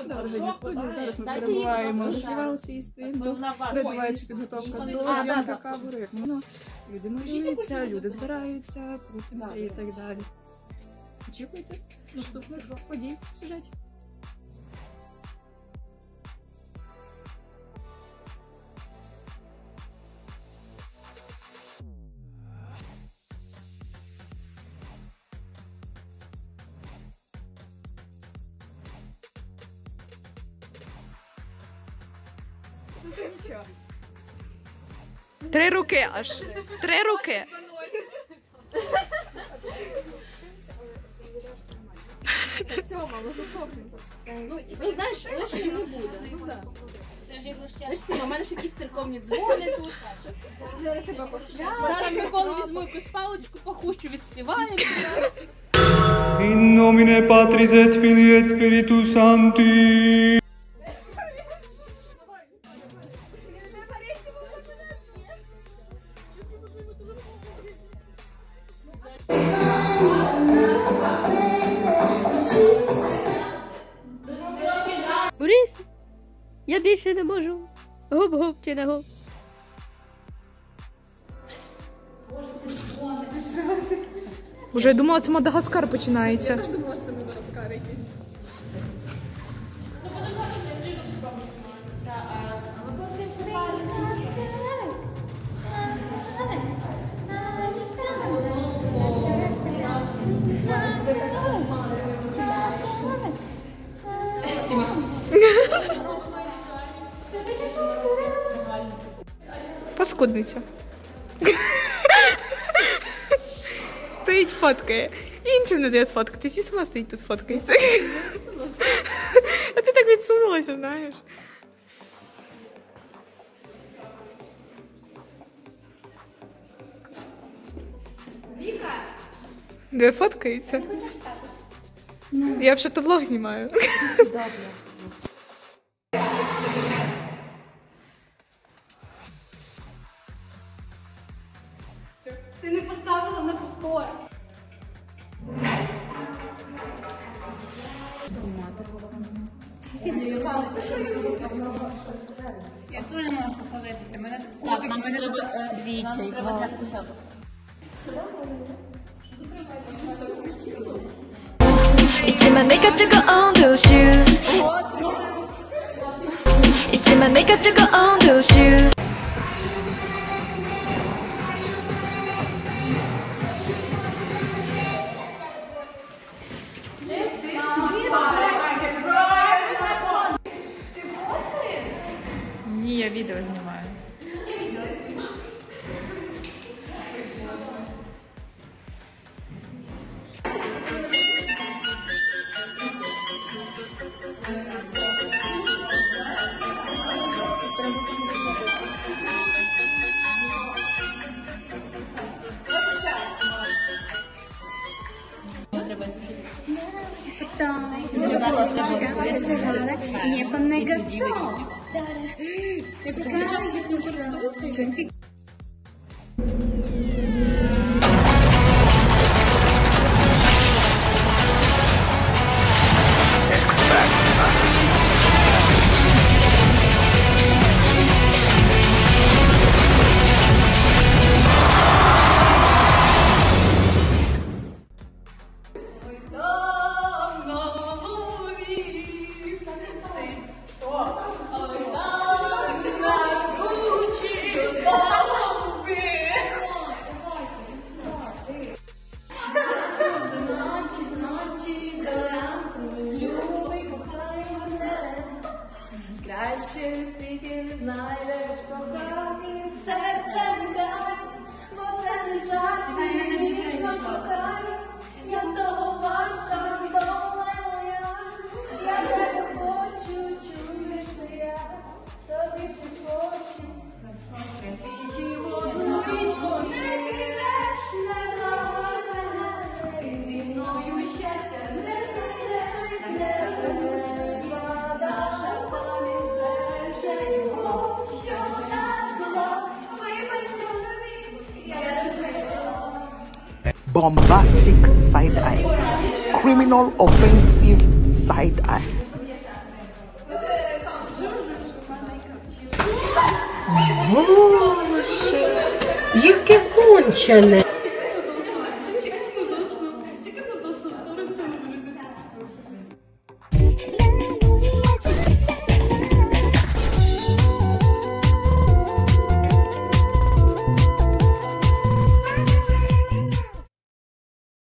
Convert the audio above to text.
Вже студії. Зараз ми перебуваємо в розвивалці студенту, відбувається підготовка до зйомки каверу, як воно. Люди малюються, люди збираються, крутимося і так далі. Очікуйте наступних подій в сюжеті. Нічого. 3 руки аж. 3 руки. Все, мало засохнуто. Ну, знаєш, лише не буде. У мене ж якісь церковні дзвони тут. Зараз Миколу візьму якусь паличку, похущу, відспіваємо. In nomine Patris et Filii et Spiritus Sancti. Борис, я більше не можу. Гоп-гоп чи не гоп. Уже я думала, це Мадагаскар починається. Я теж думала, що це Мадагаскар якийсь. Паскудниця. Стоїть, фоткає. Іншим не дає сфоткатись. І сама стоїть тут, фоткається. А ти так відсунулася, знаєш. Віка! Де фоткається? Я взагалі-то влог знімаю. Ти не поставила на повтор. Я теж не можу походити. Мене так, нам треба двічі. 있지만 내가 뜨거운 those shoes 있지만 내가 뜨거운 those shoes Ні, я відео знімаю. Niepanego co? Краще в світі не знайдеш кохати, серця не дай, бо це не жарт, ти ніжно кохай, я того варта, доля моя, я тебе хочу, чуєш ти я, тобі ще хочу, чи воду річку не підеш, не давай мене, ти зі мною щастя не знайдеш, не знайдеш, я Даша. Bombastic side eye, criminal offensive side eye. Боже, яке кончене.